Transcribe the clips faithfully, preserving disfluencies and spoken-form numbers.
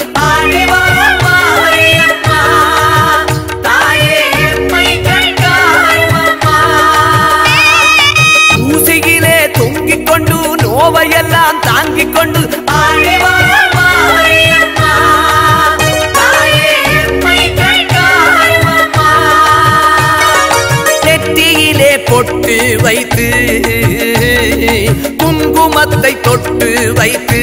ஆடிவாரும் மாரியம்மா தாயே எம்மை கண்டாரும் அம்மா. ஊசியிலே தொங்கிக் கொண்டு நோவையெல்லாம் தாங்கிக் கொண்டு ஆடிவாரும் மாரியம்மா தாயே எம்மை கண்டாரும் அம்மா. நெற்றியிலே பொட்டு வைத்து குங்குமத்தை தொட்டு வைத்து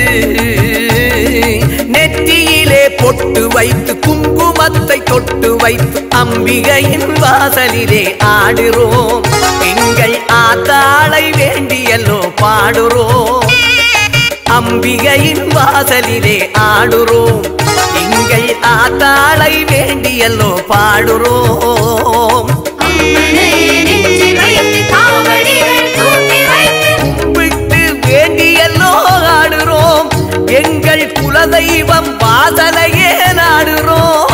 நெற்றியிலே பொட்டு வைத்து குங்குமத்தை தொட்டு வைத்து அம்பிகையின் வாசலிலே ஆடுறோம். எங்கள் ஆத்தாளை வேண்டியல்லோ பாடுறோம். அம்பிகையின் வாசலிலே ஆடுறோம். எங்கள் ஆத்தாளை வேண்டியல்லோ பாடுறோம். வேண்டியல்லோ ஆடுறோம். எங்கள் குலதெய்வம் வாசலையே நாடுறோம்.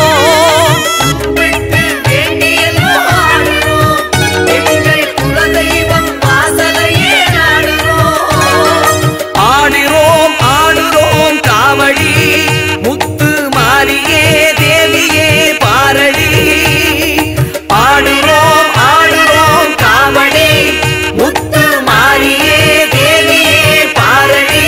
வேண்டியல்லோ ஆடுறோம். எங்கள் குலதெய்வம் வாசலையே நாடுறோம். ஆடுறோம் ஆடுறோம் காவடி முத்து மாரியே தேவியே பாரடி. ஆடுறோம் ஆடுறோம் காவடி முத்து மாரியே தேவியே பாரடி.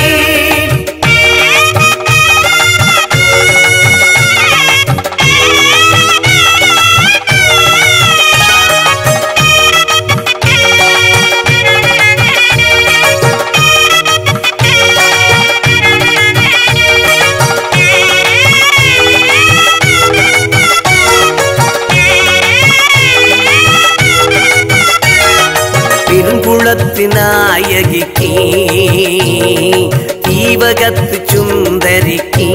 பெருங்குளத்து நாயகிக்கு தீவகத்து சுந்தரிக்கு.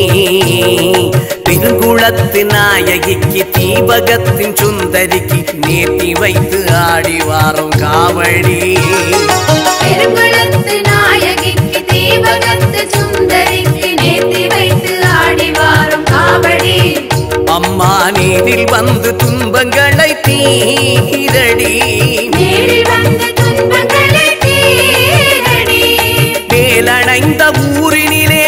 பெருங்குளத்து நாயகிக்கு தீவகத்தின் சுந்தரிக்கு நேர்த்தி வைத்து ஆடிவாரும் காவடி. பெருங்குளத்து நாயகிக்கு தீவகத்து சுந்தரிக்கு நேர்த்தி வைத்து ஆடிவாரும் காவடி. அம்மா நீரில் வந்து துன்பங்களை தீரடி. நேரில் வந்து துன்பங்களை தீரடி. வேலணைந்த ஊரினிலே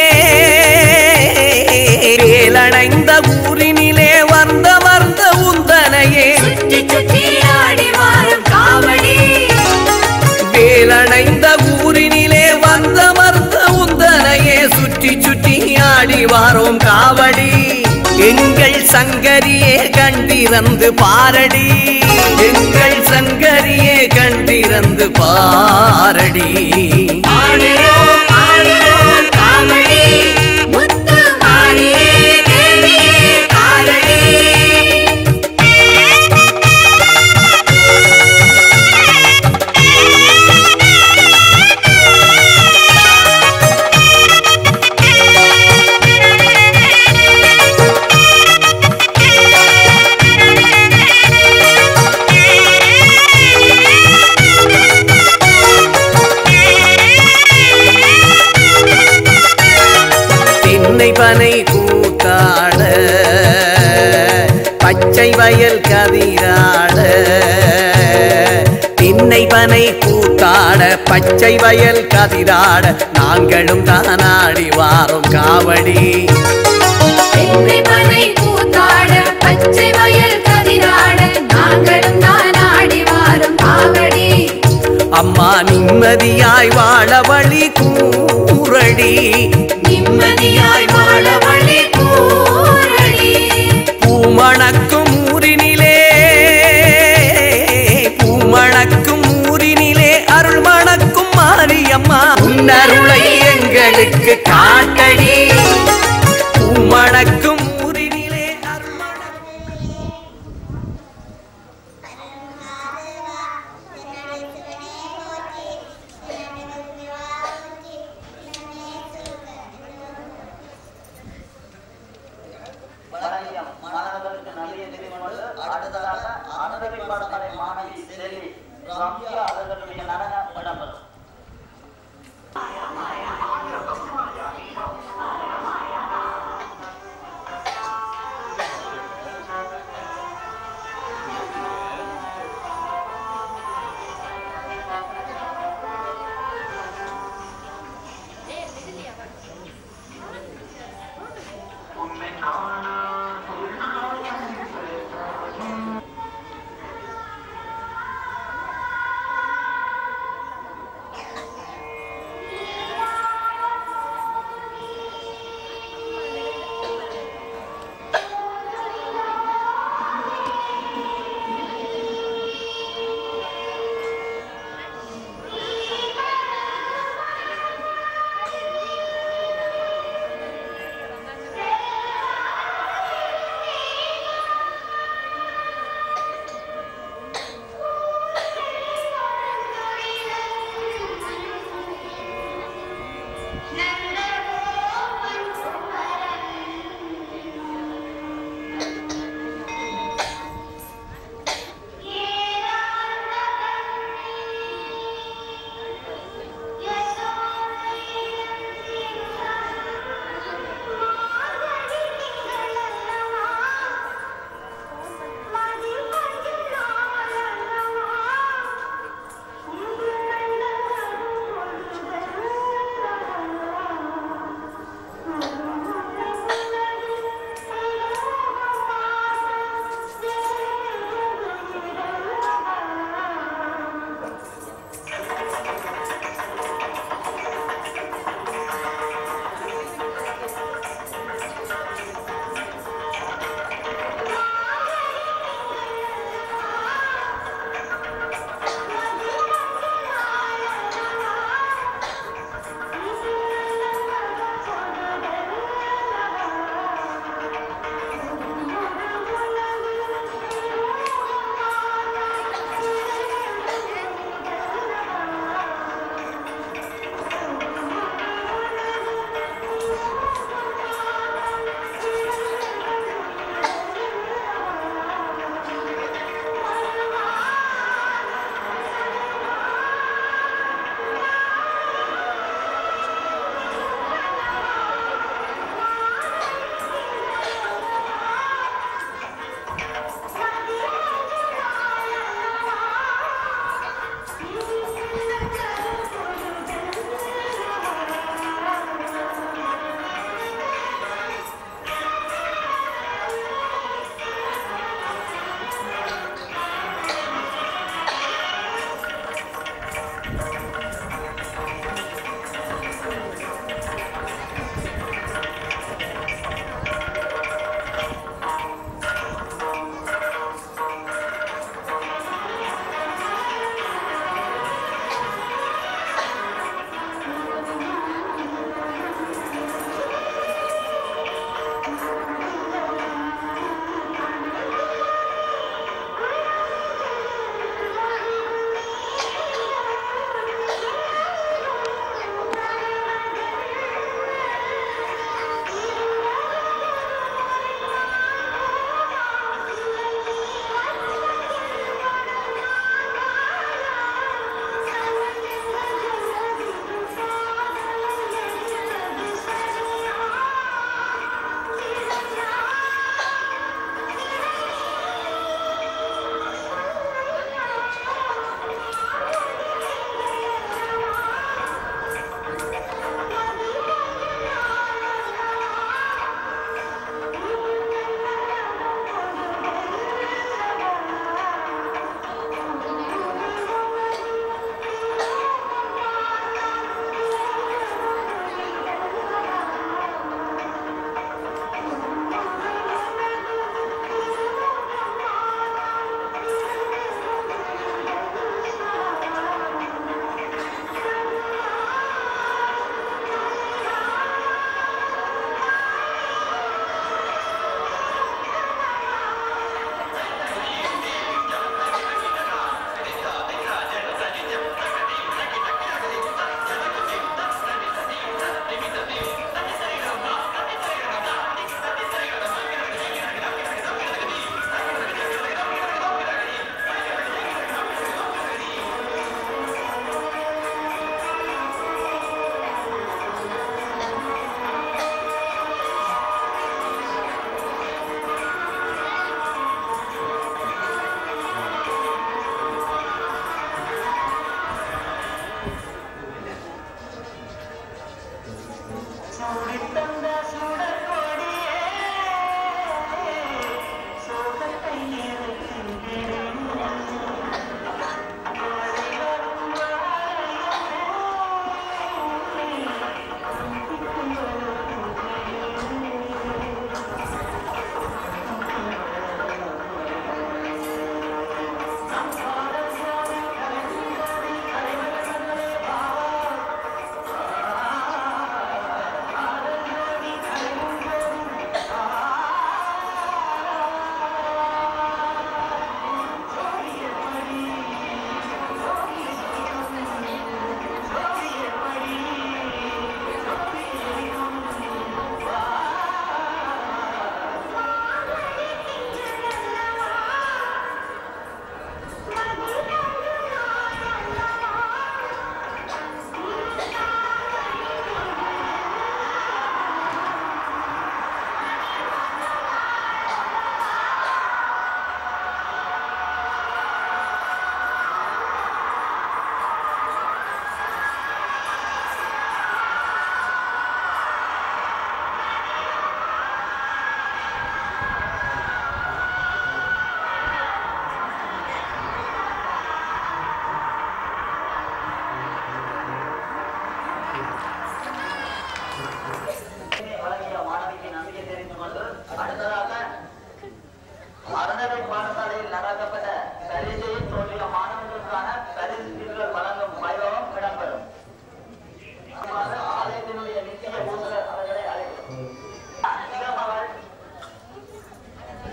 வேலணைந்த ஊரினிலே வந்த வந்த உந்தனையே சுற்றி சுற்றி ஆடிவாரும் காவடி. வேலணைந்த ஊரினிலே வந்த வந்த உந்தனையே சுற்றி சுற்றி ஆடிவாரோம் காவடி. எங்கள் சங்கரியே கண்டிரந்து பாரடி. எங்கள் சங்கரியே கண்டிரந்து பாரடி. ஆடுறோம் ஆடுறோம் காவடி முத்து மாரியே தேவியே பாரடி. பனை கூத்தாட பச்சை வயல் கதிராட. திண்ணை பனை கூத்தாட பச்சை வயல் கதிராட நாங்களும் தானாடி வாரோம் காவடி. திண்ணை பனை கூத்தாட பச்சை வயல் கதிராட நாங்களும் தானாடி வாரோம் காவடி. அம்மா நிம்மதியாய் வாழ வழி கூறடி. நிம்மதியாய் வாழ வழி கூறடி. பூமணக்கும் ஊரினிலே பூமணக்கும் ஊரினிலே அருள் மணக்கும் மாரியம்மா உன்னருளை எங்களுக்கு காட்டடி. பூமணக்கும் ஊரினிலே அருள் மாணவர்களுக்கு நல்ல தெரிவித்து அடுத்ததாக அனுபவி பாடசாலை மாணவி செல்வி ரம்யா அவர்களுடைய நடன இடம்பெறும்.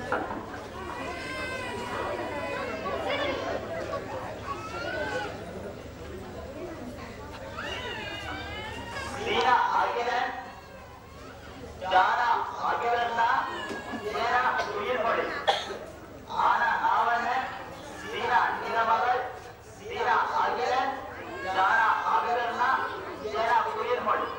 Sina Agilan, Jana Agilana, Sena Uyirmodi, Ana Navanan, Sina Ninamagal, Sina Agilan, Jana Agilana, Sena Uyirmodi.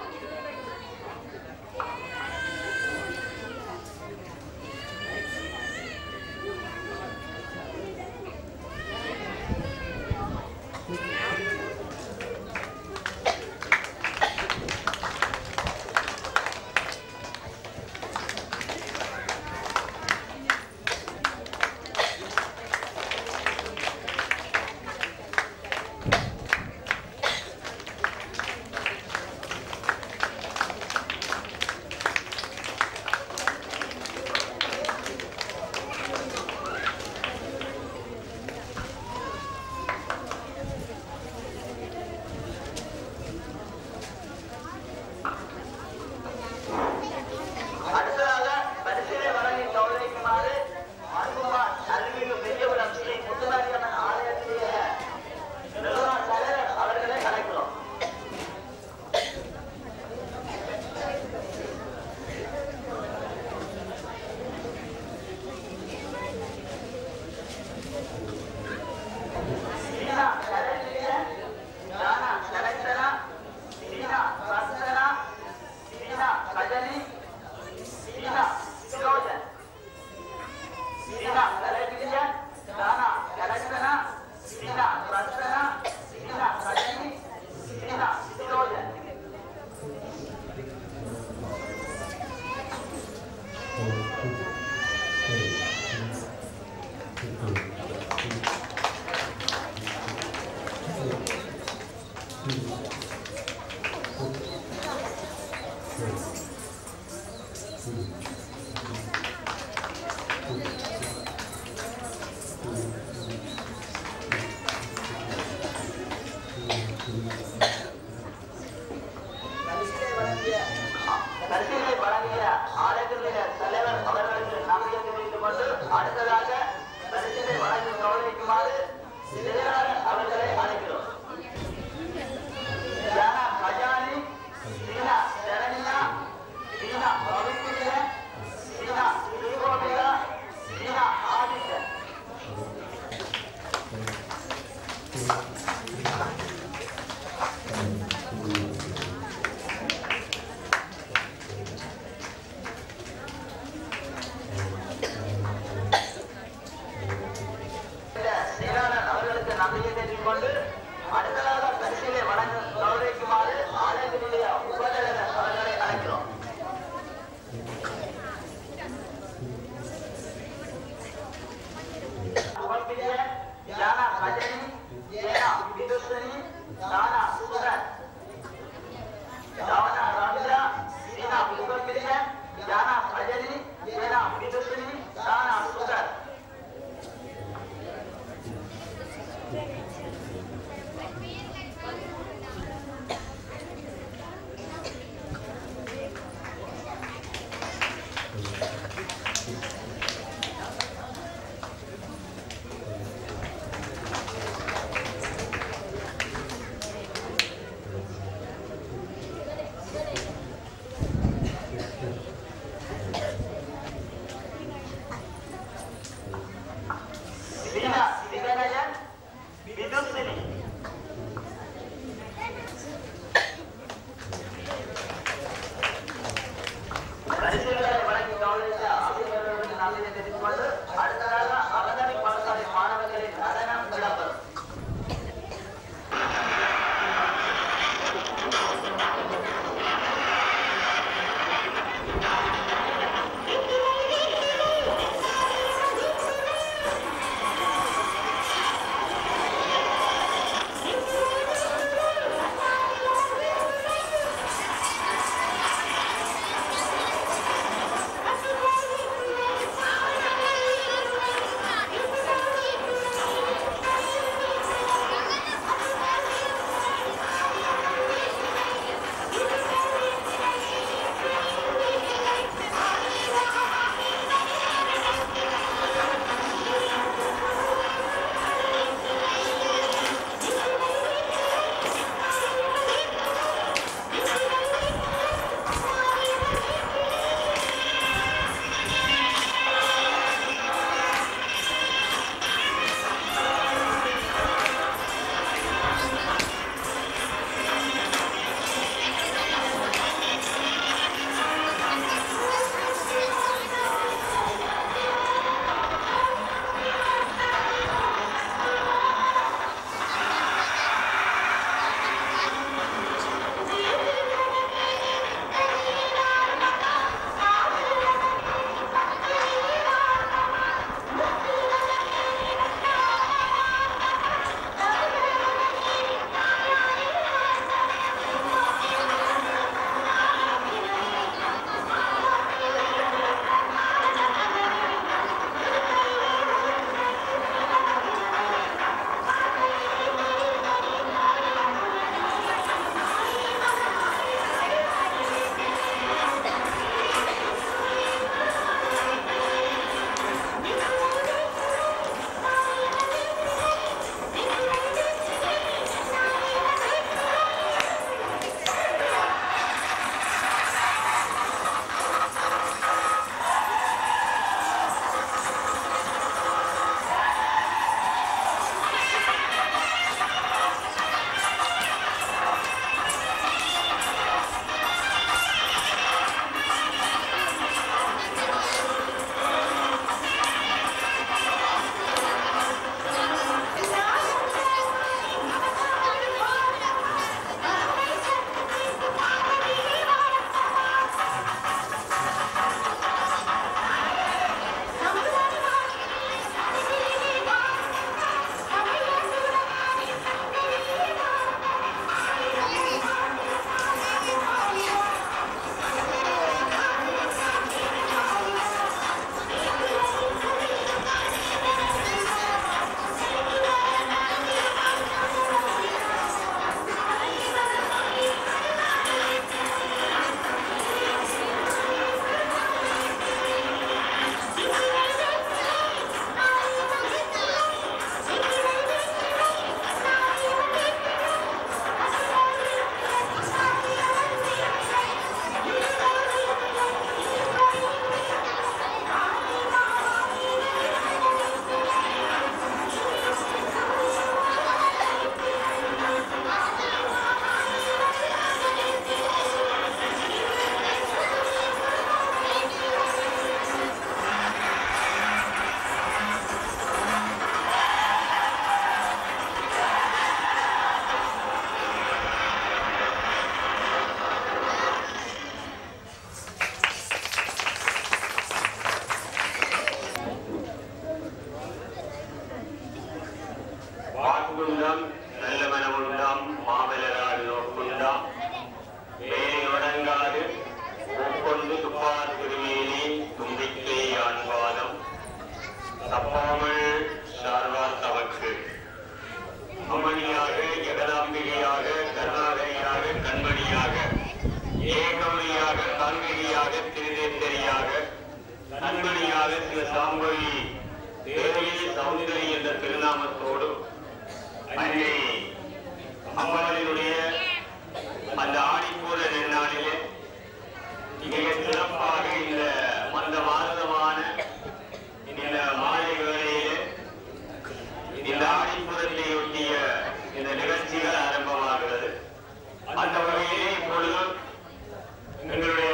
அகத்திய சாம்பவி தேவி சௌந்தரி என்ற திருநாமத்தோடு அன்னை அம்பாளினுடைய அந்த ஆடிப்பூர நன்னாளிலே மிக சிறப்பாக இந்த மந்த மாதமான இந்த மாலை வேளையிலே இந்த ஆடிப்பூரத்தையொட்டிய இந்த நிகழ்ச்சிகள் ஆரம்பமாகிறது. அந்த வகையிலே இப்பொழுது எங்களுடைய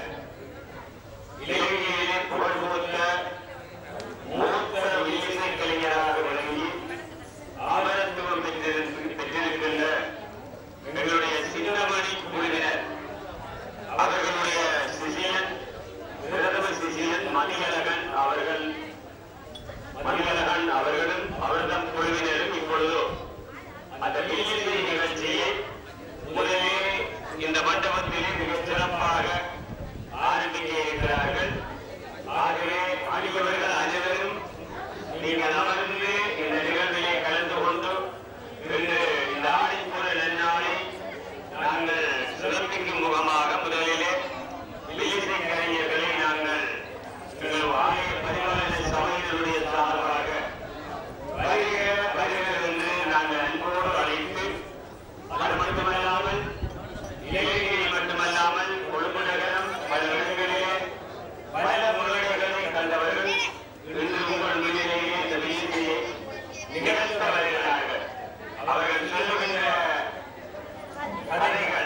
இலங்கையிலே புகழ்பூத்த மூத்த இசை கலைஞராக விளங்கி ஆபரத்துவம் பெற்றிருக்கின்ற எங்களுடைய சின்னமணி குழுவினர் அவர்களுடைய சிஷியன் பிரதம சிஷியன் மணிகலகன் அவர்கள் மணிகலகன் அவர்களும் அவர்தம் குழுவினரும் இப்பொழுது அந்த இசை நிகழ்ச்சியை முதலே இந்த மண்டபத்திலே மிகச் சிறப்பாக ஆரம்பிக்க இருக்கிறார்கள். ஆகவே அடியவர்கள் அனைவரும் நீங்கள் அமர்ந்து இந்த நிகழ்விலே கலந்து கொண்டு இன்று இந்த ஆடிப்பூர நன்னாளை நாங்கள் சிறப்பிக்கும் முகமாக முதலிலே இசை கலைஞர்களை நாங்கள் எங்கள் ஆலய பரிபாலன சபையினருடைய சார்பாக வருக வருக என்று நாங்கள் அன்போடு அழைத்து அது மட்டுமல்லாமல் இலங்கையில் மட்டுமல்லாமல் கொழும்பு நகரம் பல இடங்களிலே பல முறைகளை கண்டவர்கள் இன்று உங்கள் முன்னிலையிலே இந்த விஷயத்தையே நிகழ்த்த வருகிறார்கள். அவர்கள் சொல்லுகின்ற கதைகள்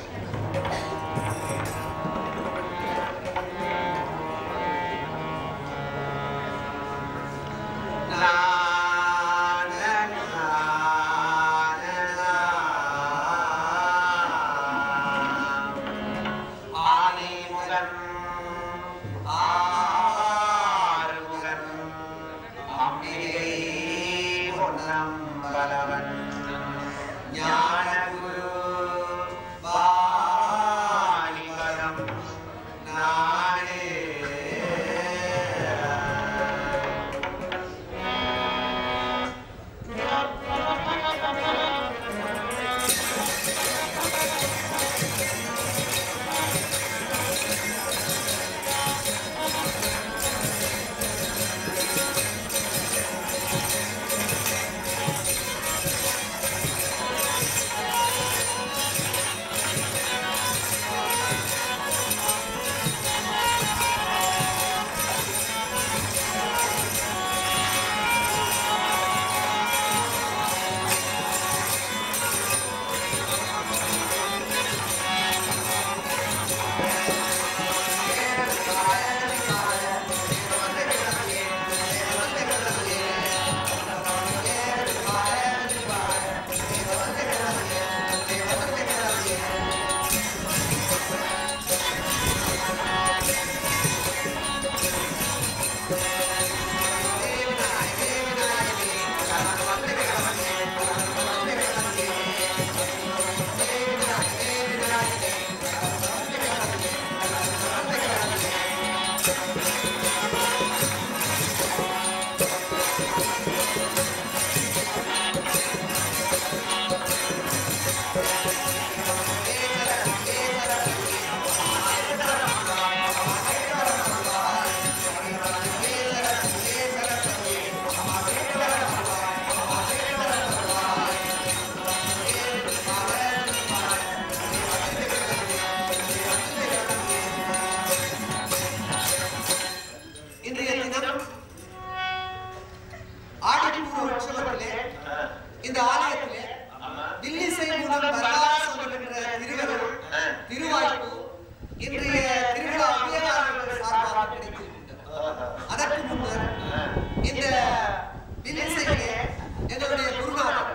இந்த ஆலயத்திலே வில்லிசை மூலம் வரலாறு சொல்லுகின்ற திருவருள் திருவாய்ப்பு இன்றைய திருவிழா அபியானங்கள் சார்பாக கிடைத்திருக்கின்றது. அதற்கு முன்னர் இந்த வில்லிசையிலே எங்களுடைய குருநாதர்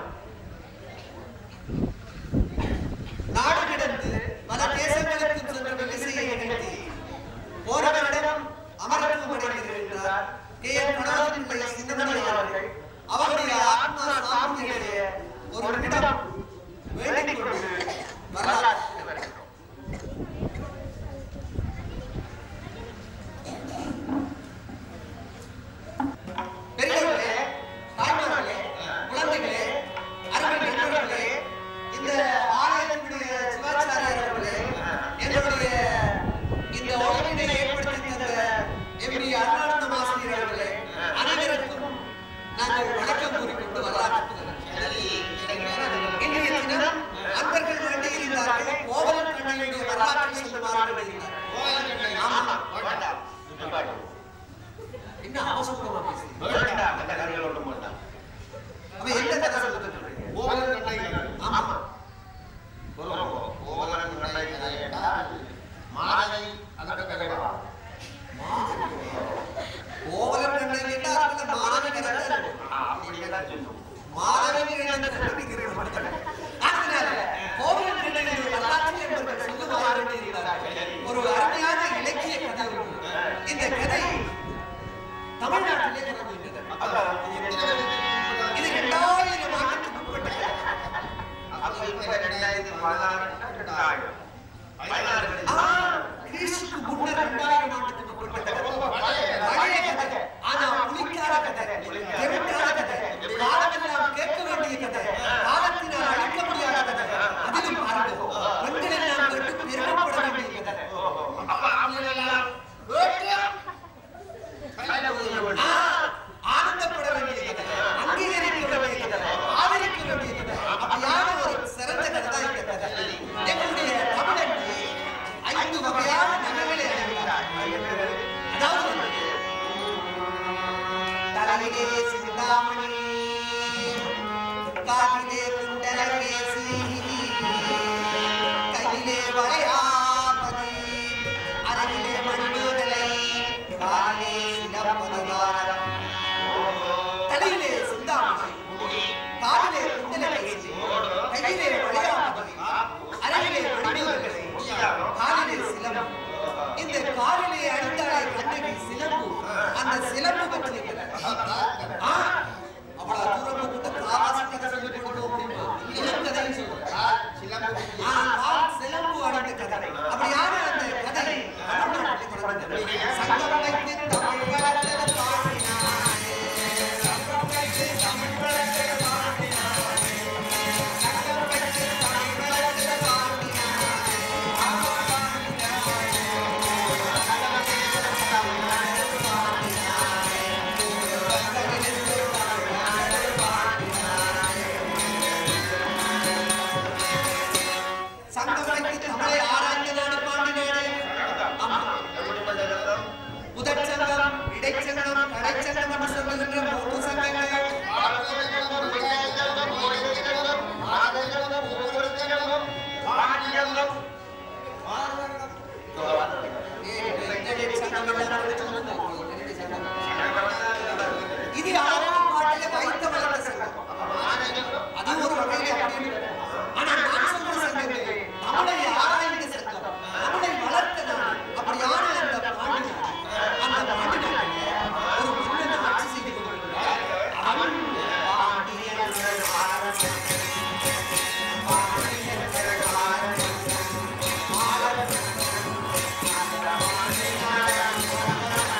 நாடு கிடந்து பல தேசங்களுக்கு சென்ற வில்லிசையை நிகழ்த்தி போனவரிடம் அமரத்துவம் அடைந்திருக்கின்றார் கே என் கணவரின் பெயர் சின்னமணி அவர்கள். அவருடைய ஆத்மா சாந்தியிலே ஒரு நிமிடம் வேண்டிக் கொண்டு வரலாறு பெரியவர்களே, தாய்மார்களே, குழந்தைகளே, அருமை நண்பர்களே, இந்த ஆலயத்தினுடைய சிவாச்சாரியர் அவர்களே, எங்களுடைய இந்த ஒழுங்கினை ஏற்படுத்தி தந்த எம்டி அருணானந்தமா நாங்கள் வணக்கம் கூறிக்கொண்டு வரலாற்று இன்றைய தினம் அன்பர்கள் வேண்டியிருந்தார்கள். கோவலன் கண்ணையுடைய வரலாற்றை சொல்லுமாறு வேண்டியிருந்தார்கள். ஆமா, என்ன அவசரமா பேசுறீங்க? அவன் எந்த கதை சொல்லிட்டு கோவலன் கண்ணை? ஆமா, கோவலன் கண்ணை என்றால் மாலை அந்த கதை. கோவலன் கண்ணை என்றால் அதுல மாணவி கதை அப்படியெல்லாம் சொல்லுவோம். மாணவி கண்ணை கண்டுபிடிக்கிறேன் மட்டும். அதனால கோவலன் கண்ணையுடைய வரலாற்றை என்பவர்கள் சொல்லுமாறு வேண்டியிருந்தார்கள். ஒரு அருமையான இலக்கிய கதை உண்டு. இந்த கதை தமிழ்நாட்டிலே தொடங்குகிறது. இது இரண்டாயிரம் ஆண்டுக்கு முற்பட்ட அப்ப இப்ப ரெண்டாயிரத்தி பதினாறு ரெண்டாயிரம் பதினாறு கிறிஸ்துக்கு முன்னர் இரண்டாயிரம் ஆண்டுக்கு முற்பட்ட பழைய கதை. ஆனா புலிக்கார கதை, தெருக்கார கதை, காலமெல்லாம் கேட்க வேண்டிய கதை, காலத்தினால் அழிக்க முடியாத கதை. அதிலும் பாருங்க, பெண்கள் எல்லாம் கேட்டு பெருமைப்பட வேண்டிய கதை. அப்ப அவங்களெல்லாம் ஆனந்தப்பட வேண்டிய கதை, அங்கீகரிக்க வேண்டிய கதை, ஆதரிக்க வேண்டிய கதை. அப்படியான ஒரு சிறந்த கதை தான் இந்த கதை. எங்களுடைய தமிழன் ஐந்து வகையான நகைகளை அணிகிறார். அதாவது தலையிலே சிந்தாமணி, காதிலே குண்டலகேசி, கையிலே வளையாபதி, அருகிலே மணிமேகலை, காலே சிலப்பதிகாரம். தலையிலே சிந்தாமணி, காதிலே குண்டலகேசி, கையிலே வளையாபதி, அருகிலே மணிமேகலை, காலிலே சிலம்பு. இந்த காலிலே அணிந்தாலே கண்ணகி சிலம்பு. அந்த சிலம்பு பற்றி அவ்வளவு தூரம் கொண்டு காவாசி கதை சொல்லி கொடுக்க முடியுமா? இன்னும் கதையும் சொல்றேன். சிலம்பு அணிந்த கதை. அப்படியான அந்த கதை தமிழ்நாட்டில் தொடங்குகிறது. சங்கம் வைத்து தமிழ் வளர்த்தத பாடினானே, சங்கம் வைத்து தமிழ் வளர்த்தத பாடினானே, சங்கம் வைத்து தமிழ் வளர்த்தத பாடினானே. சங்கம் வைத்து தமிழை ஆராய்ந்த நாடு பாண்டினானே. முதற் சங்கம், இடைச்சங்கம், கடைச்சங்கம் என்று சொல்லுகின்ற மூன்று சங்கங்கள். இது ஆறாம் பாட்டிலே வைத்த வளர்ந்த சங்கம். அது ஒரு வகையிலே அப்படின்னு. ஆனா நான் சொல்ற சங்கங்கள் தமிழை ஆராய்ந்த சங்கம், தமிழை வளர்த்த நாடு. அப்படியான அந்த பாண்டியன், அந்த பாண்டியன் ஒரு மன்னன் ஆட்சி செய்து கொண்டிருக்கிறார். அவன் பாண்டியன் அரசன், பாண்டியன் அரசன், மாலன்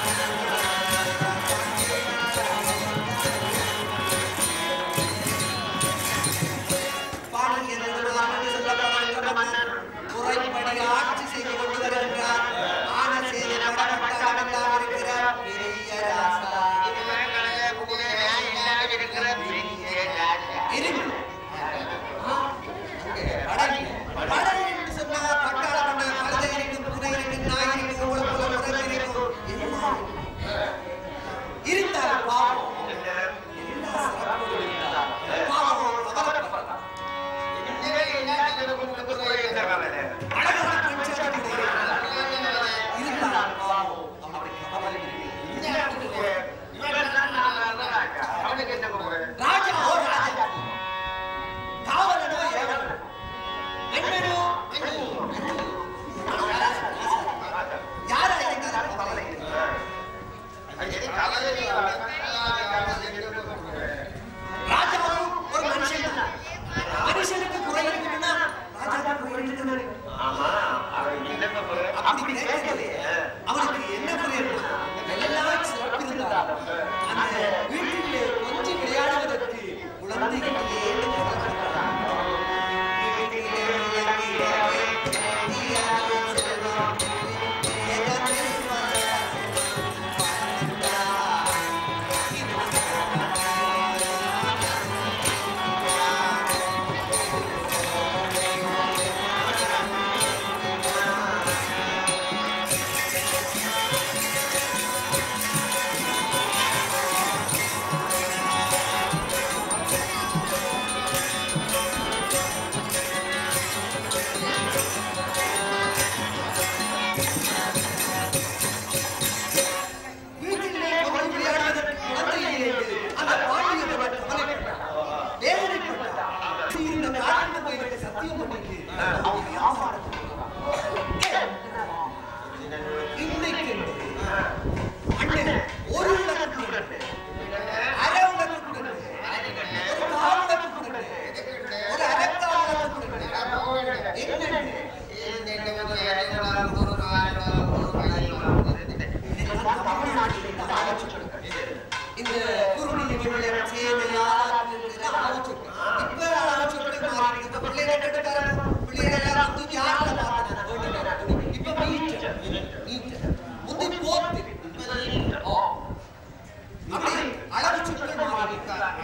இந்த அளவுச்சொற்கள். இந்த குருணி விழும் சேனையால் அளவுச்சொற்கள். இப்ப அளவுச்சொற்கள் மாறி இப்ப பிள்ளைகள் கட்டுக்காரங்க பிள்ளைகள் எல்லாம் தூக்கி யாரில் பார்த்தாங்க. இப்ப மீட்டர் மீட்டர் முந்தி போத்து ஓ அப்படி அளவுச்சொற்கள் மாறி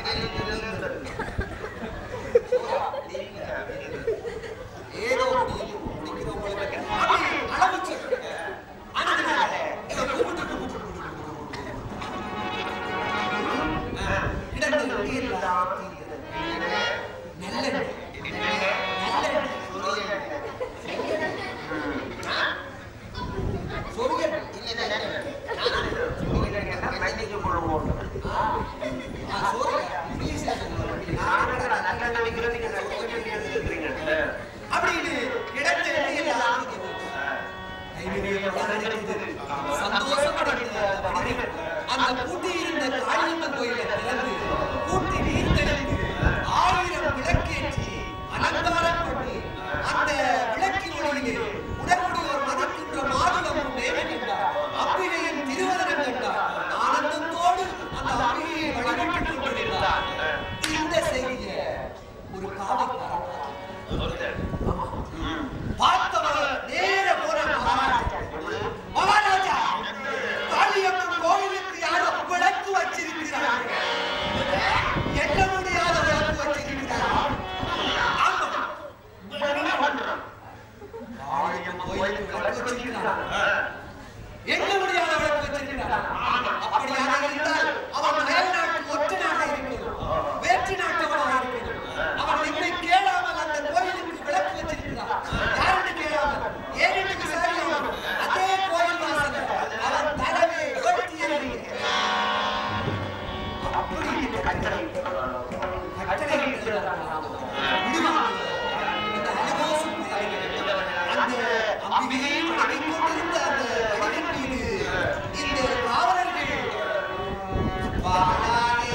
ஏதோ முடிக்கிறவங்களுக்கு அளவுச்சொற்கள் அதனால இதை கூப்பிட்டு கூப்பிட்டு கிடந்து நீர்லாம் நல்ல நல்ல சொரியல் இல்ல அப்படின்னு இடத்துல சந்தோஷப்பட அந்த பூட்டி இருந்த காளியம்மன் கோயிலை திறந்து பூட்டி நீர் தெளிந்து ஆயிரம் விளக்கேற்றி அலங்காரம் பண்ணி அந்த விளக்கின் ஒளியிலே உடனுடையோர் மதிக்கின்ற மாதுளம் நேரம் கண்டார். அம்பிகையின் திருவதனம் கண்டார். ஆனந்தத்தோடு அந்த அம்பிகையை வழிபட்டுக் கொண்டிருந்தார். இந்த செய்தியை ஒரு காவல்காரன் பார்த்தவர் நேர போன மகாராஜா மகாராஜா காளியம்மன் கோவிலுக்கு யாரோ விளக்கு வச்சிருக்கிறார். எண்ண முடியாத விளக்கு வச்சிருக்கிறார். காளியம்மன் கோவிலுக்கு விளக்கு வச்சிருக்கிறார். எண்ண முடியாத விளக்கு வச்சிருக்கிறார். அப்படியாக இருந்தால் அவன் அயல் நாட்டு ஒற்றனாக இருக்கணும், வேற்று நாட்டவனாக இருக்கணும். அவன் என்னை கேளாமல் அந்த கோயிலுக்கு விளக்கு வச்சிருக்கிறார். யாருன்னு கேளாமல் ஏனென்று விசாரியாமல் அதே கோயில் வாசல் அவன் தலைமை வெட்டியது. அப்படி கட்டளை கட்டளை இந்த அலகோசு அந்த அம்பிகையை வணங்கிக்கொண்டிருந்த அந்த வழியின் மீது இந்த காவலர்கள் வாழாதே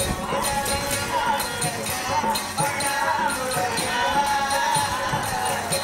Bye.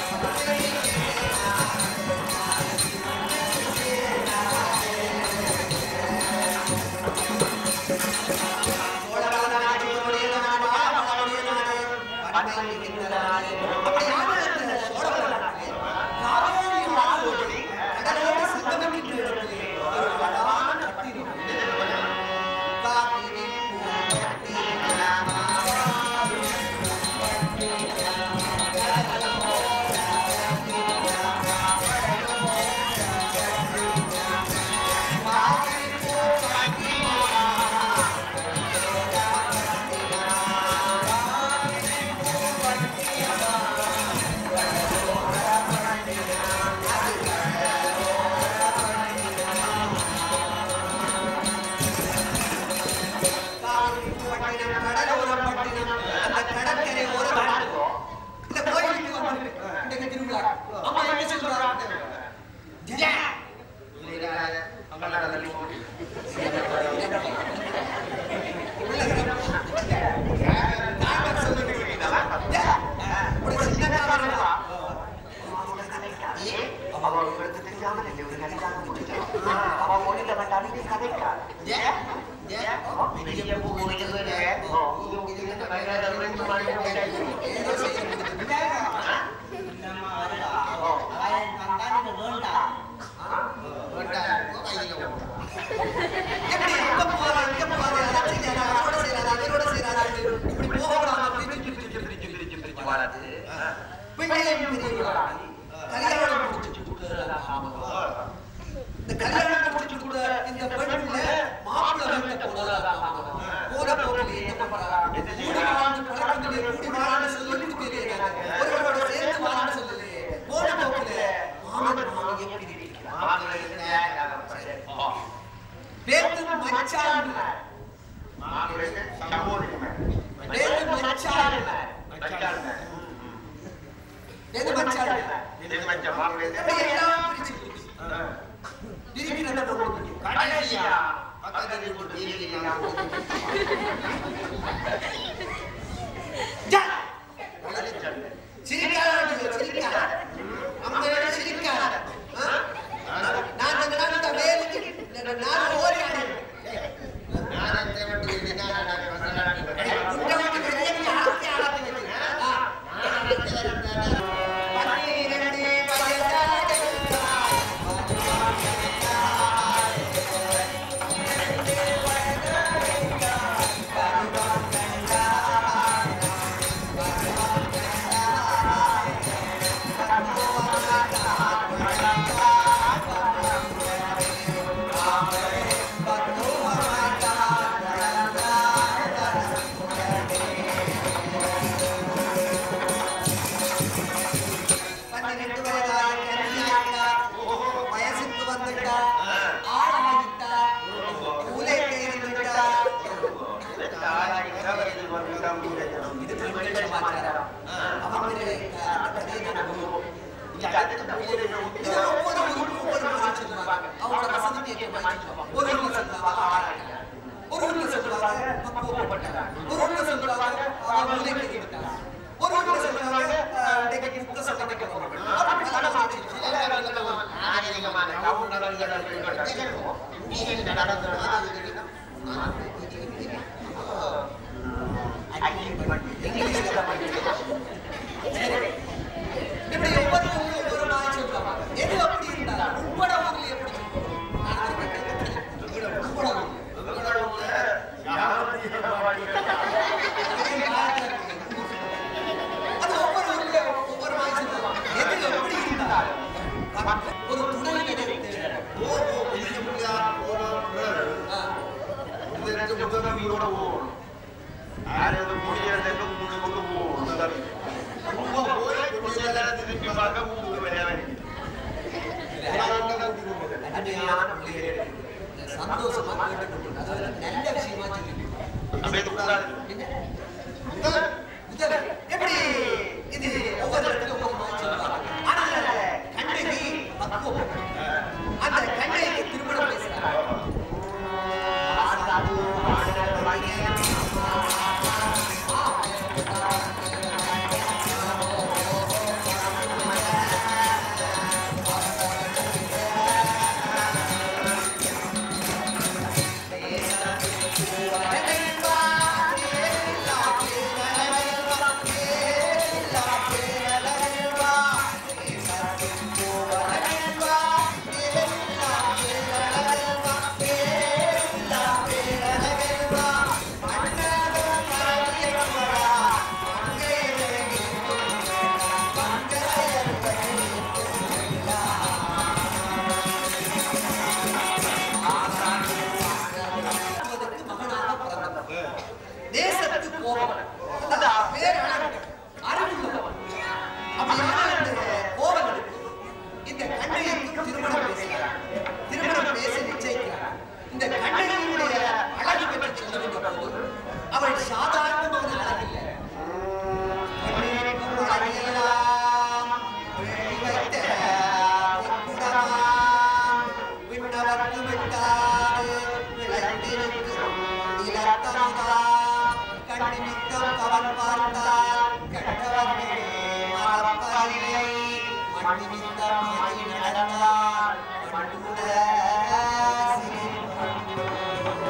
Thank you.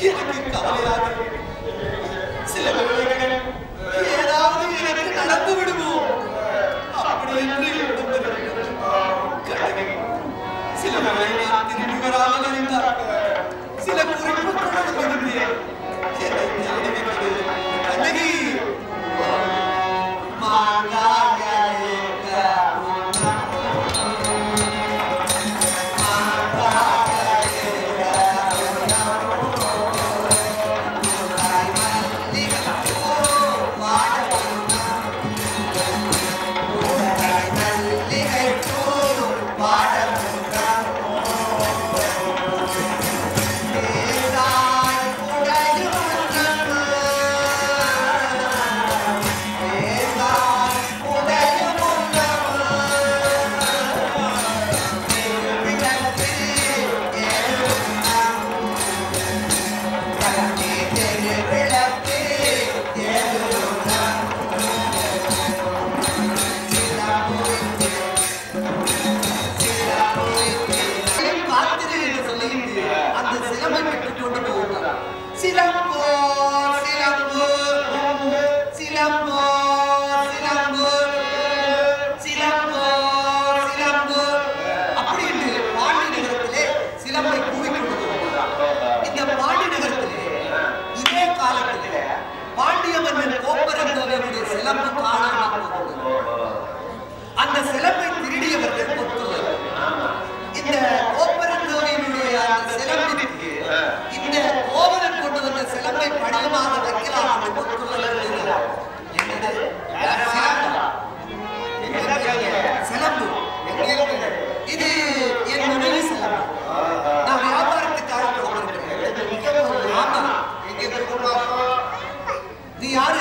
எனக்கு கவலையாக இருக்கு. சில வேளைகளில் ஏதாவது எனக்கு நடந்து விடுமோ அப்படி என்று எண்ணுகிறேன். கடவுளே, சில வேளைகளில் நான் திரும்பி வராமல் இருந்தால் சில குறிப்புகளுடன் வருகிறேன். என்னை தேடுகிறது கண்ணகி. அந்த சிலம்பை திருடியவர்கள் கொத்துள்ளனர். இந்த கோப்பரந்தோவினுடைய அந்த சிலம்பிற்கு இந்த கோவலன் கொண்டு வந்த சிலம்பை படியமாக வைக்கலாம் என்று கொத்துள்ளனர். என்னது சிலம்பு? இது என் மனைவி சிலம்பு. நான் வியாபாரத்துக்காக கொடுத்திருக்கிறேன். ஆமா, நீ யாரு?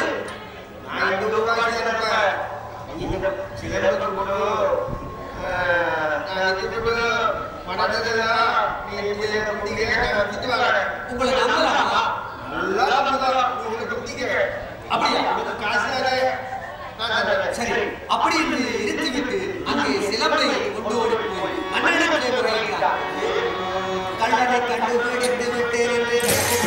சரி, அப்படி என்று இருந்துவிட்டு அங்கே சிலம்பை கொண்டு ஓடி போய் மன்னனிடத்திலே முறையிட்டார். கள்ளனை கண்டுபிடித்து விட்டேன் என்று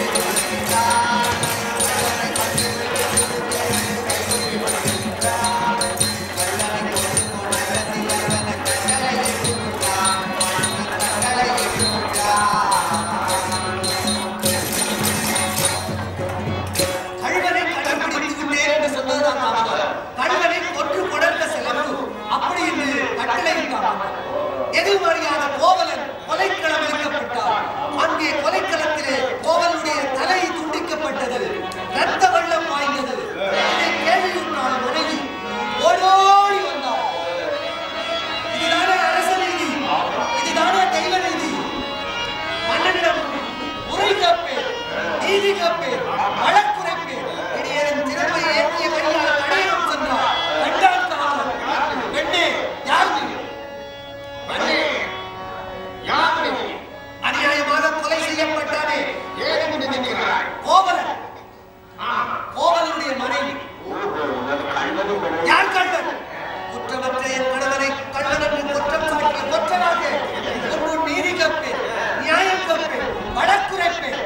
எதிர்மறையான கோவலன் கொலைக்களம் வைக்கப்பட்டார். அங்கே கொலைக்களத்திலே கோவலுடைய தலை துண்டிக்கப்பட்டது. ரத்த வெள்ளம் பாய்ந்தது. இதை கேள்வியுற்றால் மனைவி ஓடோடி வந்தார். இதுதானே அரச நீதி? இதுதானே தெய்வ நீதி? மன்னனிடம் முறை கேட்பேன், நீதி கேட்பேன், வழக்குரைப்பேன். இடையேறும் திறமை ஏற்றிய கையால் கடையிடம் சென்றார். கண்டால் காவலர், பெண்ணே யார் நீ? அநியாயமாக கொலை செய்யப்பட்டானே கோவலன், கோவலனுடைய மனைவி. யார் கள்ளன்? குற்றமற்ற என் கணவனை கள்ளன் என்று குற்றம் சாட்டிய குற்றமாக ஒரு நீதி கப்பேன், நியாயம் கப்பேன், வழக்குரைப்பேன்.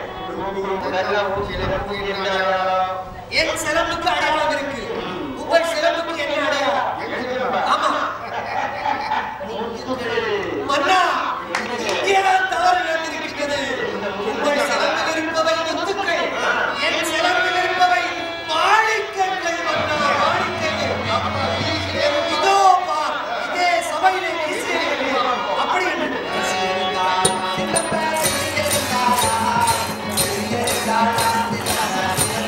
என் சிலம்புக்கு அடையாளம் இருக்கு. உங்கள் சிலம்புக்கு என்ன அடையாளம்? ஆமா மன்னா, இங்கேதான் தவறு நடந்திருக்கிறது. உங்கள் சிலம்பில் இருப்பவை முத்துக்கள், என் சிலம்பில் இருப்பவை மாணிக்கங்கள். மன்னா, மாணிக்கங்கள். இதோ பார், இதே சபையிலே பேசியிருக்கிறேன். அப்படி என்று பேசியிருந்தார்.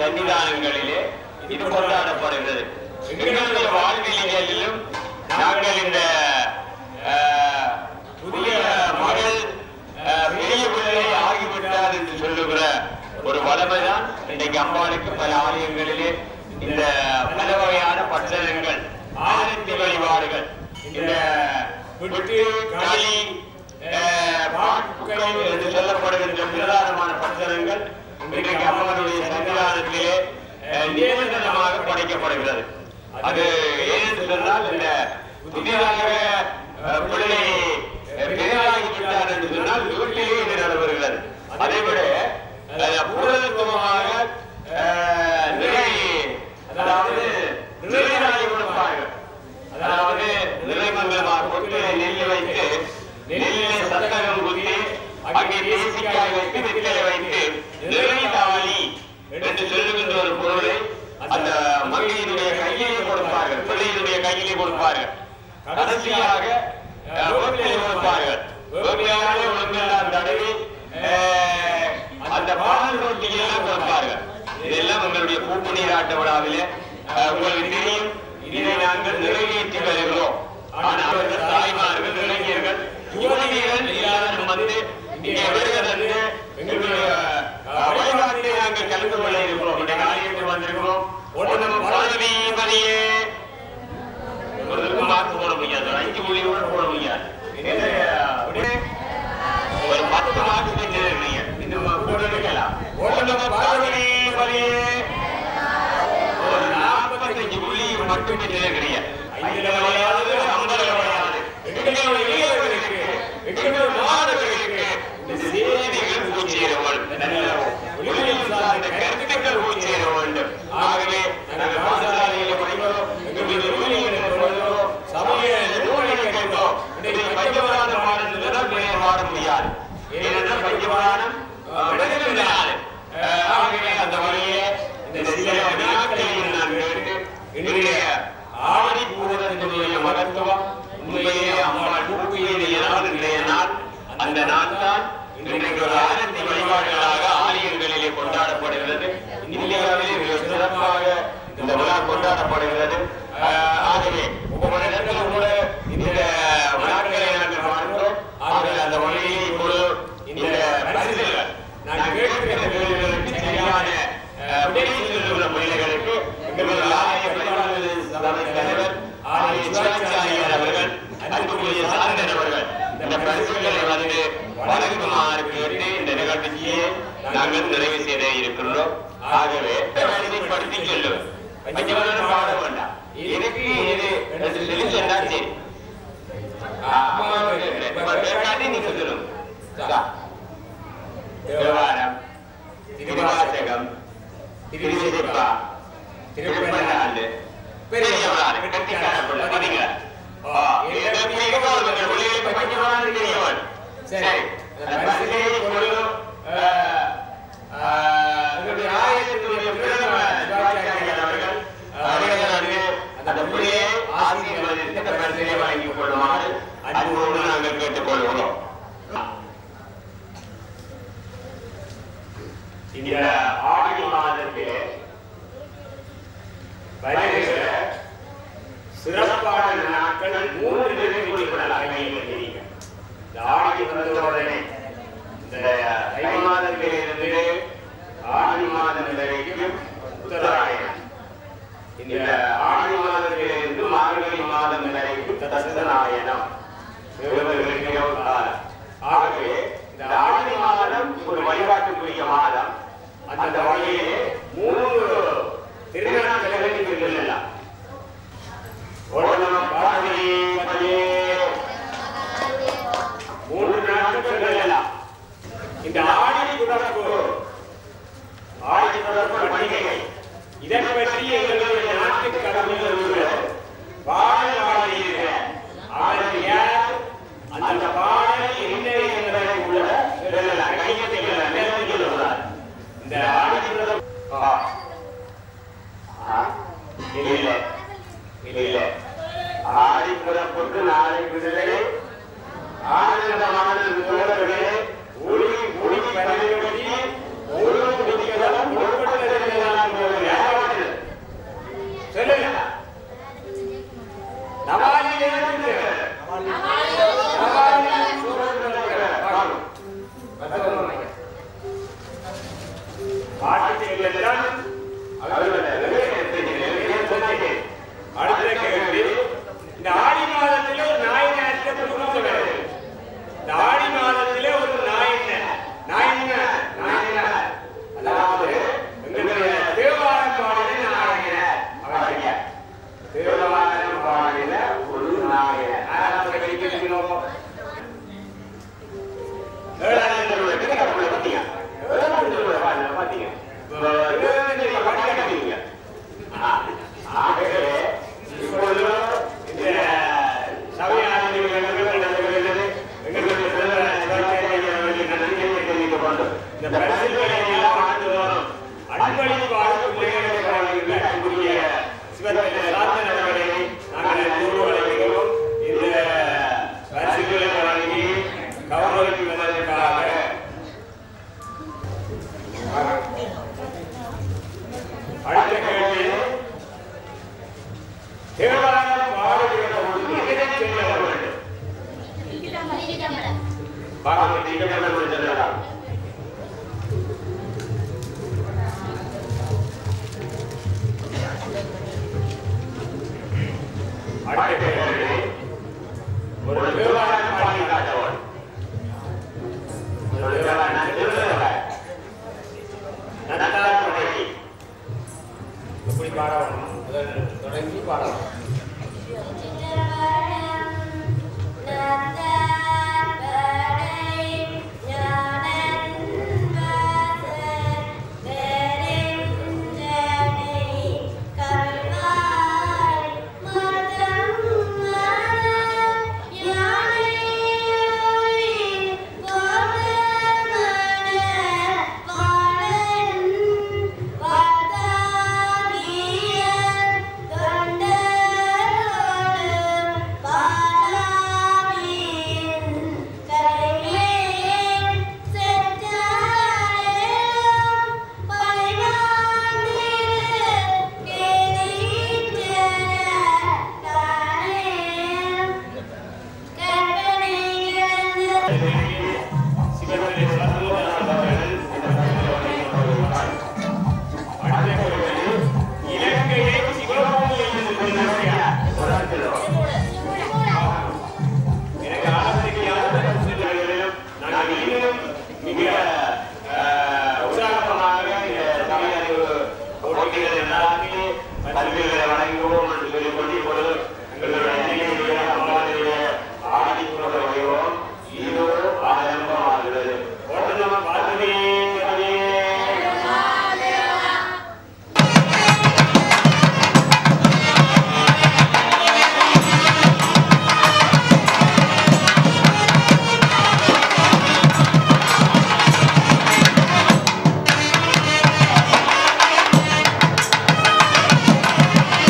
சன்னிதானங்களிலே இது கொண்டாடப்படுகிறது. எங்களுடைய வாழ்வியலிலும் நாங்கள் இந்த புதிய மகள் பெரிய பிள்ளை ஆகிவிட்டார் என்று சொல்லுகிற ஒரு வளமைதான் இன்றைக்கு அம்பாளுக்கு பல ஆலயங்களிலே இந்த பல வகையான பட்சணங்கள் ஆரத்தி வழிபாடுகள் இந்த விட்டு களி பாட்டுக்கள் என்று சொல்லப்படுகின்ற பிரதானமான பட்சணங்கள் இன்றைக்கு அம்மனுடைய சன்னிதானத்திலே நியமனமாக படைக்கப்படுகிறது. அது ஏன்னு சொன்னால் இந்த புதிதாக பிள்ளை பெரிதாகிவிட்டார் என்று சொன்னால் வீட்டிலேயே இது நடைபெறுகிறது. அதை விட பூர்வத்துவமாக நிறை அதாவது நிறைவாகி கொடுப்பார்கள். அதாவது நிறைமங்கலமாக கொண்டு நெல் வைத்து நெல்லிலே சத்தகம் குத்தி அங்கே தேசிக்காய் வைத்து வெற்றிலை வைத்து நிறைதாளி என்று சொல்லுகின்ற ஒரு பொருளை அந்த மங்கையினுடைய கையிலே கொடுப்பார்கள், பிள்ளையினுடைய கையிலே கொடுப்பார்கள். கடைசியாக வேப்பிலை கொடுப்பார்கள். வேப்பிலையாலே உடம்பெல்லாம் தடவி அந்த பால் ரொட்டியெல்லாம் கொடுப்பார்கள். இதெல்லாம் உங்களுடைய பூப்பு நீராட்ட விழாவிலே உங்களுக்கு தெரியும். இதை நாங்கள் நிறைவேற்றி வருகிறோம். ஆனால் தாய்மார்கள், இளைஞர்கள், யுவதிகள் எல்லாரும் வந்து இங்கே வருகிறது எங்களுடைய வழிபாட்டை நாங்கள் கலந்து கொள்ள இருக்கிறோம். இந்த காரியத்தில் வந்திருக்கிறோம். பதவியே மார்க் போட முடியாது, அஞ்சு புள்ளி கூட போட முடியாது. ஒரு பத்து மார்க் செஞ்சிருக்கீங்க, இந்த போட்டு எடுக்கலாம். ஒரு நாற்பத்தஞ்சு புள்ளி மட்டும் பெற்றிருக்கிறீங்க. ஐந்து விளையாது, ஐம்பது விளையாது, மாணவர்களுக்கு இந்த செய்திகள் பூச்சியர்கள் சார்ந்த கருத்துக்கள் பூச்சியர வேண்டும். ஆகவே நாங்கள் பாடசாலையில் படிக்கிறோம், எங்களுடைய ஊழியர்களும் சமய நூல்களை கேட்டோம். இன்றைக்கு பஞ்சபுராண பாடல்கள் பாட முடியாது. ஏனென்றால் பஞ்சபுராணம் விளங்குகிறாரு. ஆகவே அந்த வழியே இந்த சில வினாக்களையும் நான் கேட்டு இன்றைய ஆடி பூரத்தினுடைய மகத்துவம் உண்மையிலே அம்மாள் பூப்பிய நாள் இன்றைய நாள். அந்த நாள் தான் இன்றைக்கு ஒரு ஆரத்தி வழிபாடுகளாக ஆலயங்களிலே கொண்டாடப்படுகிறது. இந்தியாவிலே மிக சிறப்பாக இந்த விழா கொண்டாடப்படுகிறது. ஆகவே ஒவ்வொரு இடத்திலும் கூட இந்த விழாக்களை நாங்கள் பார்க்கிறோம். ஆகவே அந்த வழியை இப்பொழுது இந்த பரிசுகள் நாங்கள் கேட்கிற கேள்விகளுக்கு சரியான விடை சொல்லுகிற பிள்ளைகளுக்கு எங்களுடைய ஆலய பரிபாலன சபை தலைவர் ஆலய சிவாச்சாரியார் அவர்கள், அன்புக்குரிய சாந்தன் அவர்கள் இந்த பரிசுகளை வந்து வழங்குமாறு கேட்டு இந்த நிகழ்ச்சியை நாங்கள் நிறைவு செய்த இருக்கின்றோம். ஆகவே வரிசைப்படுத்தி சொல்லுவோம். பஞ்சவரணம் பாட வேண்டாம். எனக்கு இது சொல்லி சொன்னா சரி. கேட்காதே நீங்க சொல்லுங்க. தேவாரம், திருவாசகம், திருவிசிப்பா, திருப்பல்லாண்டு, பெரியவரான கட்டிக்கார பிள்ளை பதிங்க. சரி, அந்த புள்ளியை ஆசிரியர் பரிசீலனை வழங்கிக் கொள்ளுமாறு அன்போடு நாங்கள் கேட்டுக் கொள்கிறோம். இந்த ஆடி மாதத்திலே வருகிற சிறப்பான நாட்கள் மூன்று பேரை குறிப்பிடலாம். இந்த ஆடி வந்தவுடனே இந்த தை மாதத்திலிருந்து ஆடி மாதம் வரைக்கும் உத்தராயணம், இந்த ஆடி மாதத்திலிருந்து மார்கழி மாதம் வரைக்கும் தசநாயனம். ஆகவே இந்த ஆடி மாதம் ஒரு வழிபாட்டுக்குரிய மாதம். அந்த வகையிலே மூன்று திருநாட்களை நீங்கள் சொல்லலாம். மூன்று நாட்கள் சொல்லலாம். இந்த ஆடி தொடர்பு ஆடி தொடர்பு பண்டிகை இதன் பற்றி எங்களுடைய நாட்டு கடவுள் பாடல் பாடியிருக்க அவர் யார், அந்த பாடல் என்ன என்பதை கூட கையத்தில் சொல்லுகிறார். இந்த ஆடி தொடர்பு இல்லை இல்லை ஆடி பிறப்புக்கு நாளை விடுதலை ஆனந்தமான தோழர்களே ஊழி ஊழி பரிவர்த்தி ஊழல் முடிக்கலாம் உள்பட்ட பள்ளி வாழும் பிள்ளைகளை வழங்குகின்ற அன்புக்குரிய சிவத்தின் சாந்தனவர்களை நாங்கள் அன்போடு வழங்குகிறோம். இந்த பரிசுகளை வழங்கி கௌரவிப்பதற்காக அடுத்த கேள்வி தேவாலயம் பாடுகிற பொழுது எதை செய்ய வேண்டும்? பாகவதி இடம்பெற்று செல்லலாம். அடுத்த கேள்வி ஒரு தேவாலயம் பாடி காட்டவன் ஒரு தேவாலயம் திருநெல்வேலி நந்தார் தொடங்கி எப்படி பாடணும் தொடங்கி பாடணும். Thank you.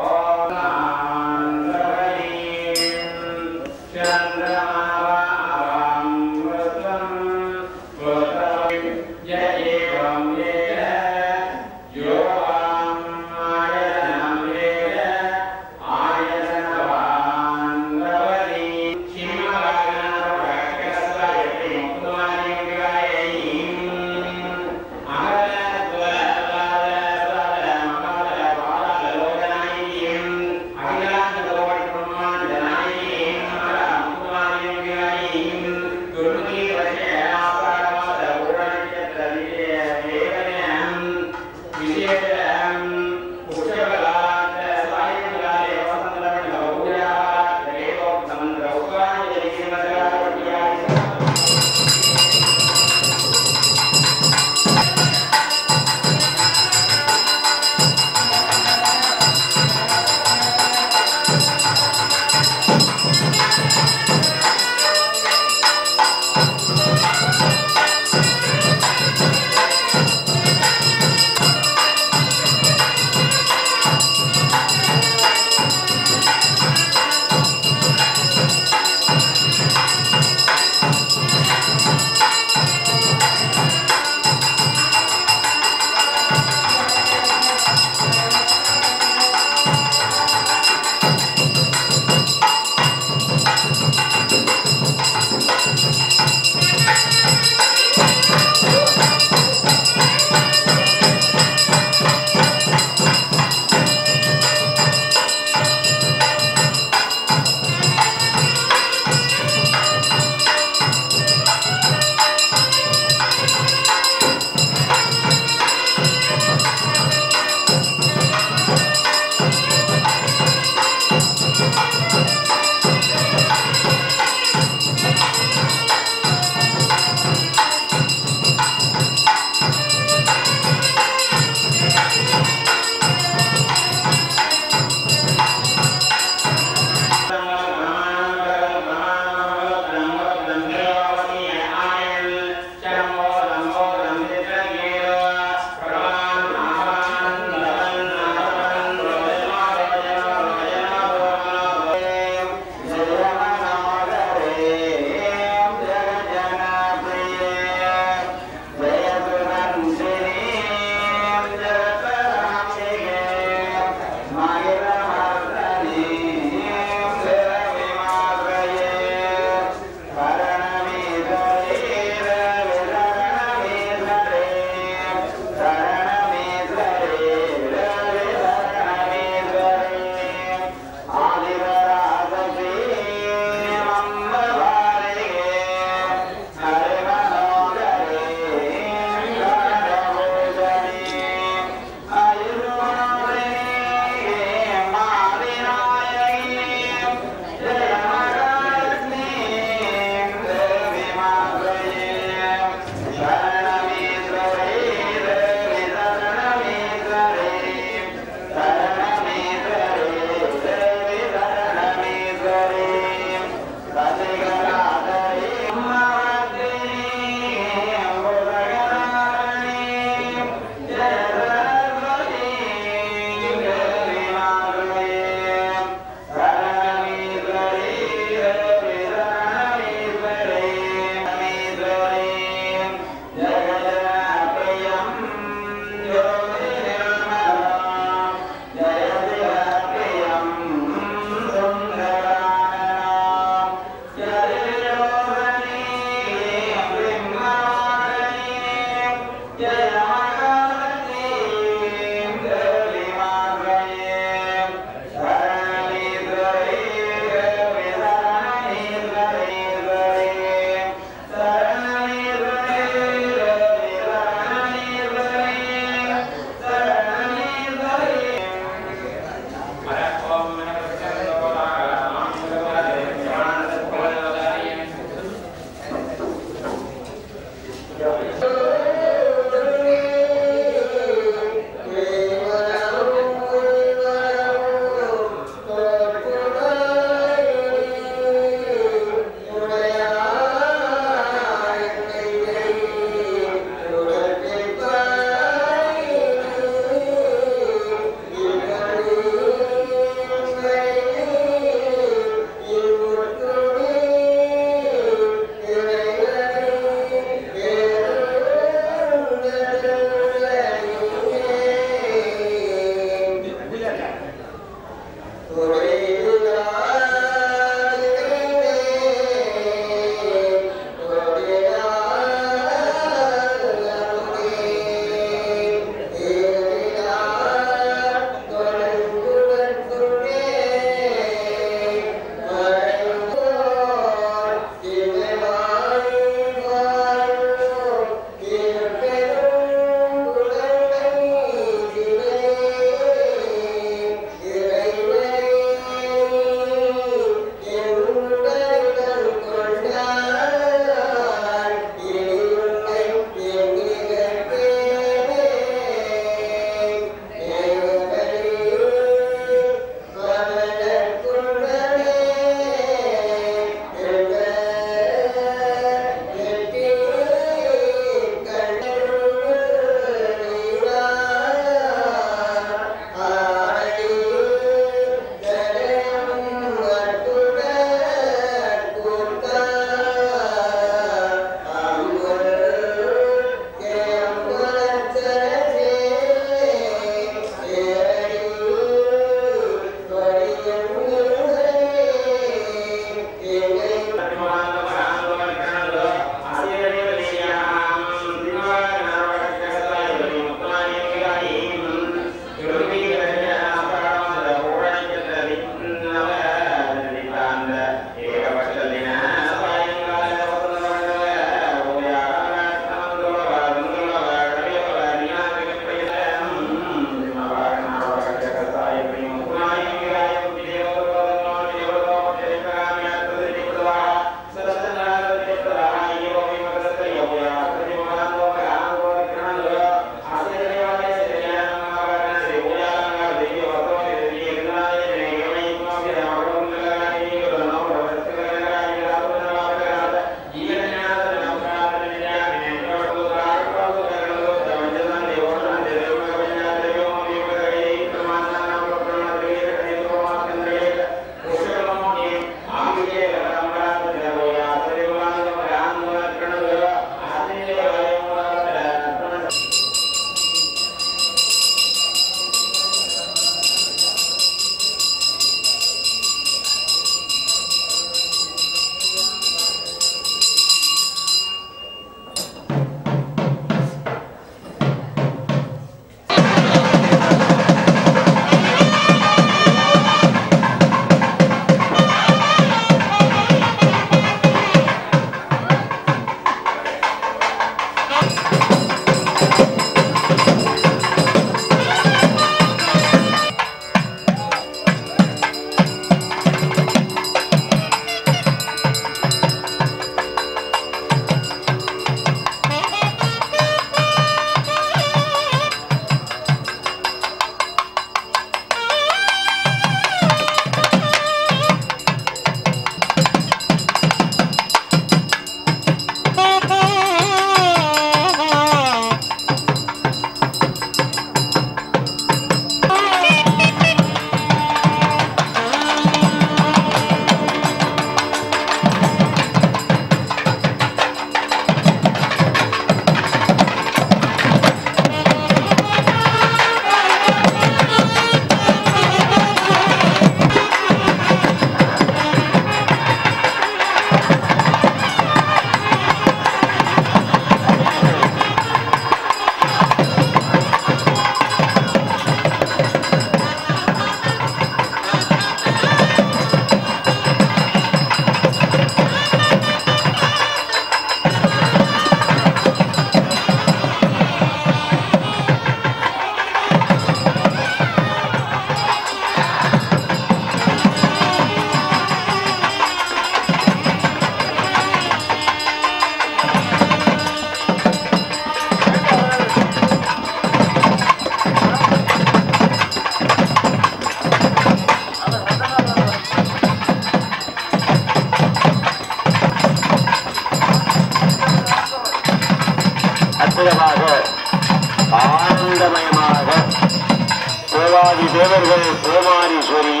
அற்புதமாக ஆனந்தமயமாக தேவாதி தேவர்கள் கோமாரி சொரிய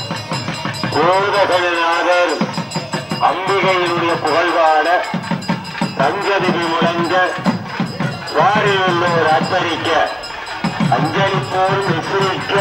கோதகநாதர் அம்பிகையினுடைய புகழ்பாட தஞ்சதிபி முழங்க வாரியுள்ளோர் அர்ப்பணிக்க அஞ்சலிப்போர் விசிரிக்க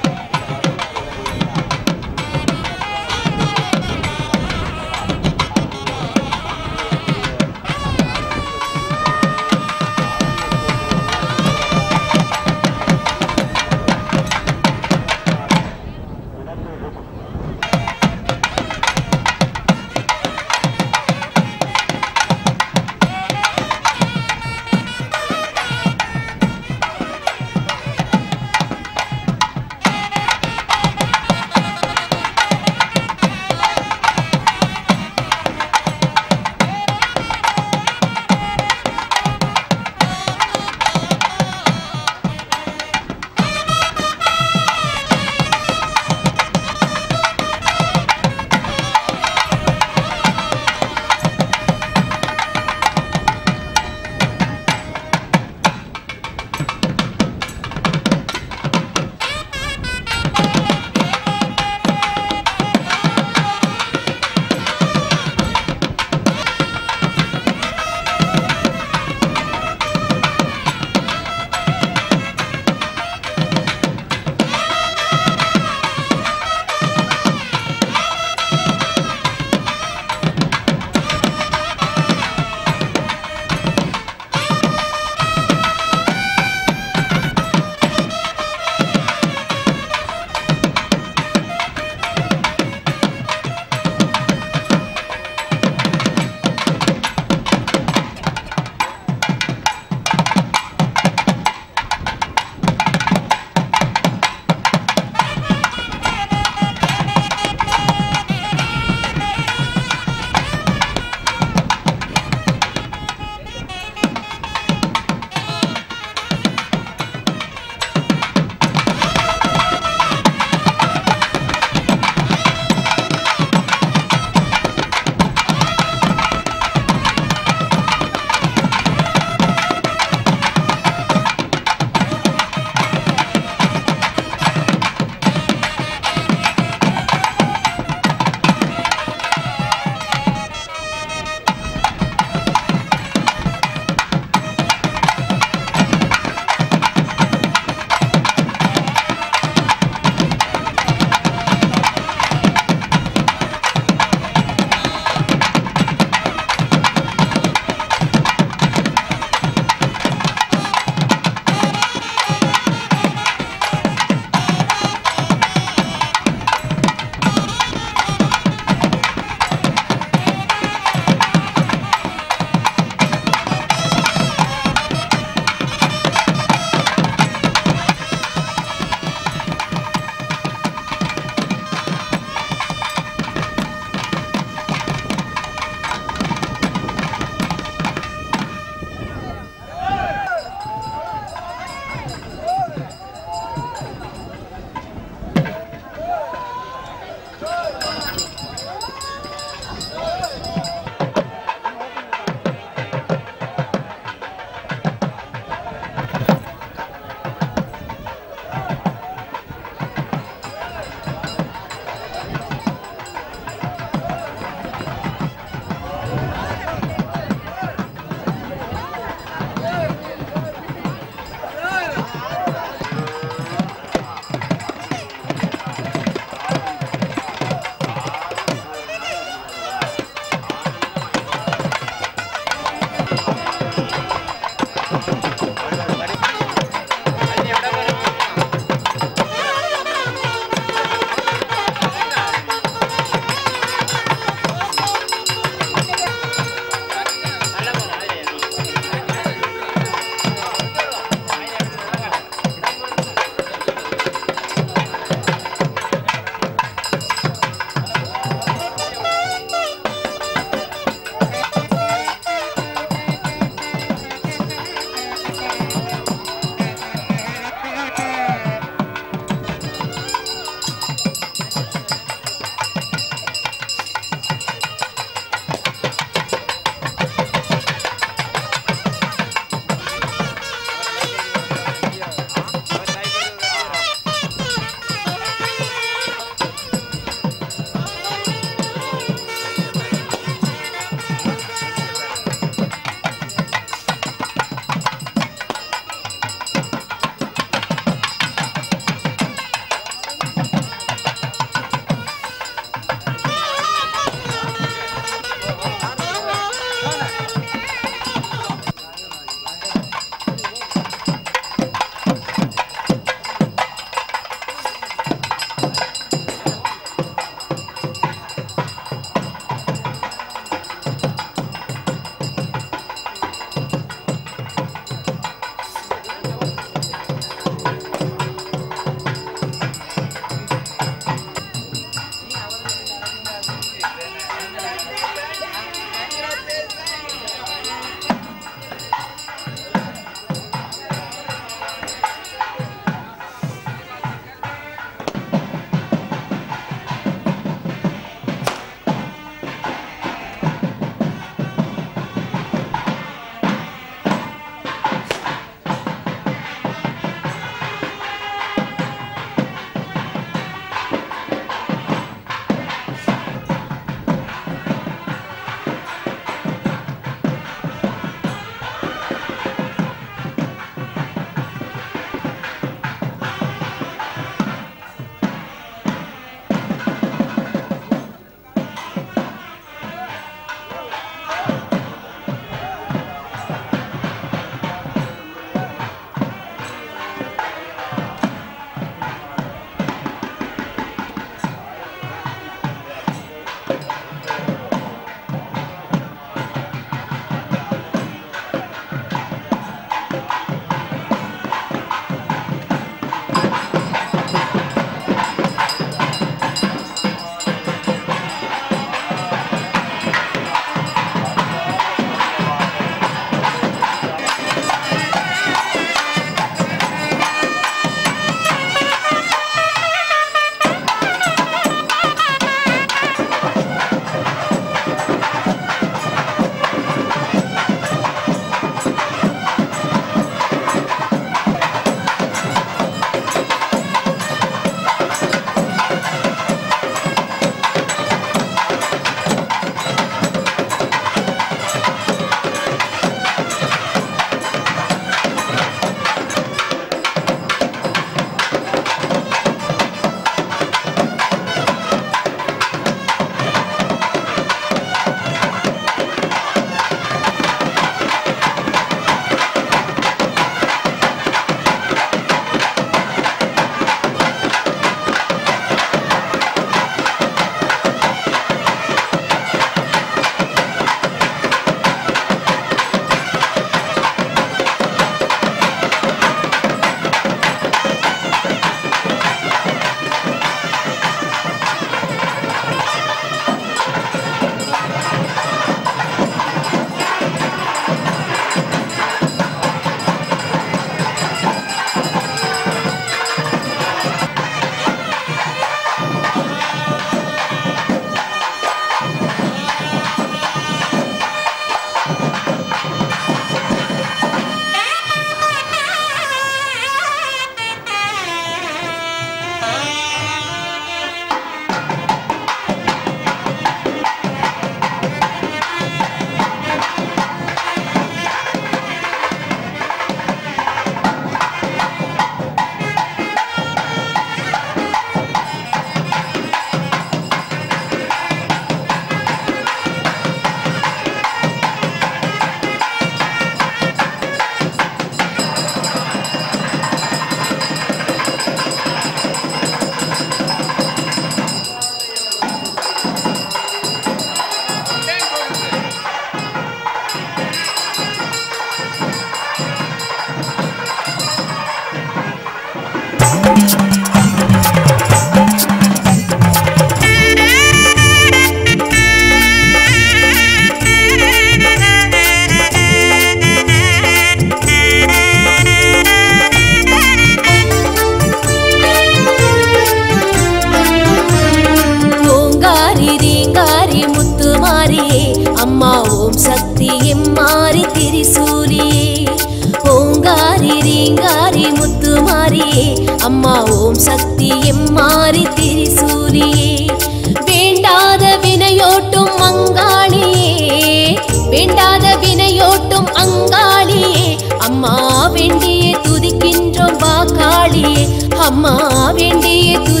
காளியே அம்மா ஓம் சக்தி எம்மாரி திரிசூலியே வேண்டாத வினையோட்டும் அங்காளியே வேண்டாத வினையோட்டும் அங்காளியே அம்மா வேண்டியே துதிக்கின்றோம் வா காளியே அம்மா வேண்டியே